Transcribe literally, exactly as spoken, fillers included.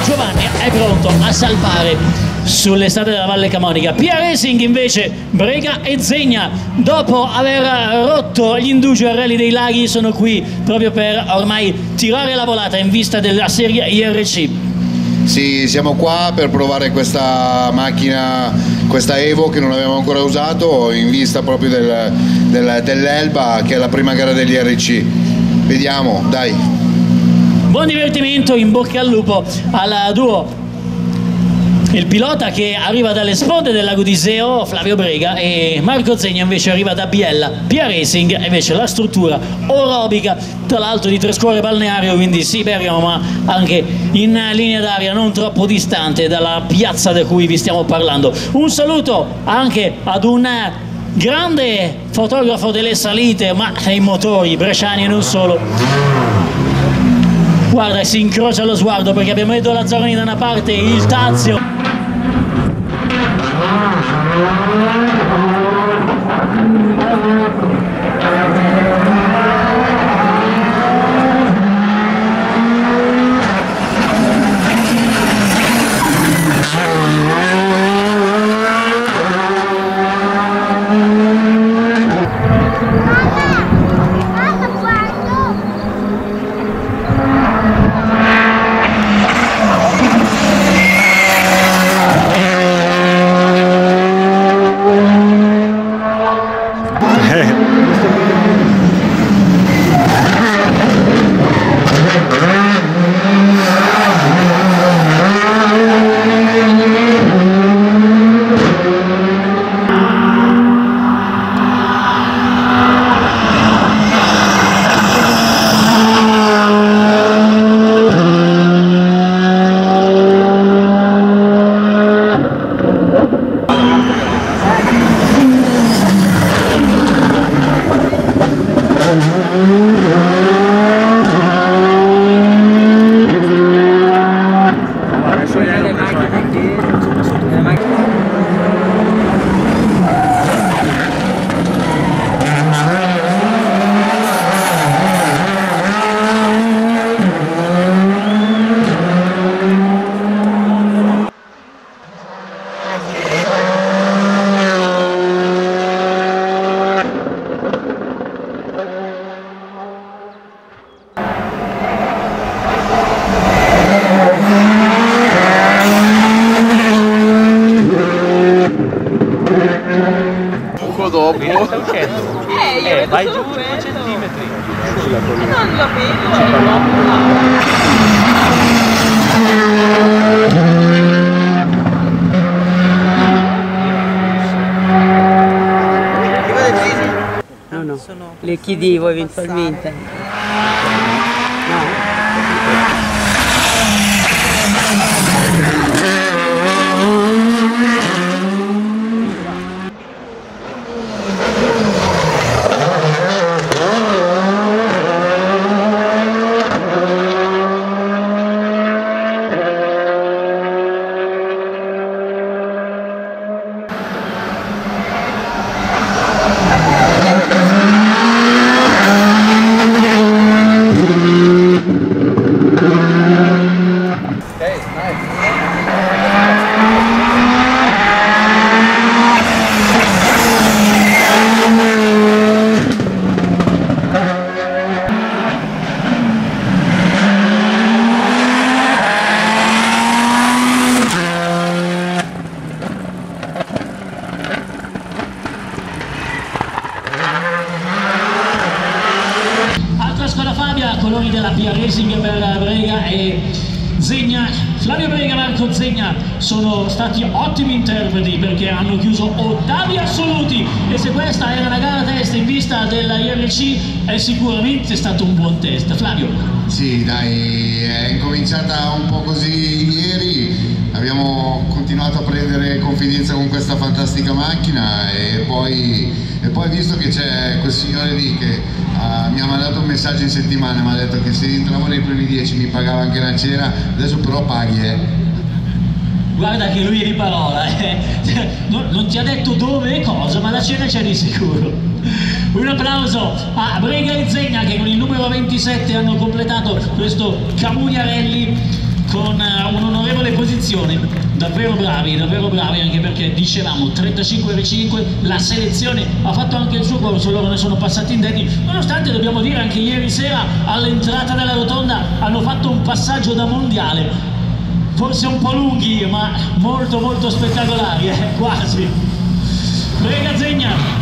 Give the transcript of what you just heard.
Giovanni è pronto a salpare sulle strade della Valle Camonica. Pia Racing invece, Brega e Zegna, dopo aver rotto gli indugi a Rally dei Laghi, sono qui proprio per ormai tirare la volata in vista della serie I R C. Sì, siamo qua per provare questa macchina, questa Evo che non abbiamo ancora usato, in vista proprio del, del, dell'Elba, che è la prima gara degli I R C. Vediamo, dai. Buon divertimento, in bocca al lupo al duo. Il pilota che arriva dalle sponde del lago di Iseo, Flavio Brega, e Marco Zegna invece arriva da Biella. Pia Racing invece la struttura orobica, tra l'altro di Trescuore Balneario, quindi sì Bergamo, ma anche in linea d'aria non troppo distante dalla piazza da cui vi stiamo parlando. Un saluto anche ad un grande fotografo delle salite, ma dei motori bresciani e non solo. Guarda, si incrocia lo sguardo perché abbiamo Edo Lazzaroni da una parte, il Tazio. Dopo eh, sta uscendo eh, io eh, vai giù due centimetri non lo vedo no no le chiedevo eventualmente no. Colori della Pia Racing per Brega e Zegna. Flavio Brega e Marco Zegna sono stati ottimi interpreti perché hanno chiuso ottavi assoluti, e se questa era una gara test in vista della I R C è sicuramente stato un buon test. Flavio? Sì, dai, è incominciata un po' così ieri, abbiamo continuato a prendere confidenza con questa fantastica macchina e poi, e poi visto che c'è quel signore lì che Uh, mi ha mandato un messaggio in settimana, mi ha detto che se entravo nei primi dieci mi pagava anche una cena, adesso però paghi, eh. Guarda che lui è di parola, eh. non, non ti ha detto dove e cosa, ma la cena c'è di sicuro. Un applauso a Brega e Zegna che con il numero ventisette hanno completato questo Camunia Rally con un'onorevole posizione, davvero bravi, davvero bravi, anche perché dicevamo trentacinque ore cinque, la selezione ha fatto anche il suo corso, loro ne sono passati indetti, nonostante dobbiamo dire anche ieri sera all'entrata della rotonda hanno fatto un passaggio da mondiale, forse un po' lunghi ma molto molto spettacolari, eh, quasi. Brega Zegna.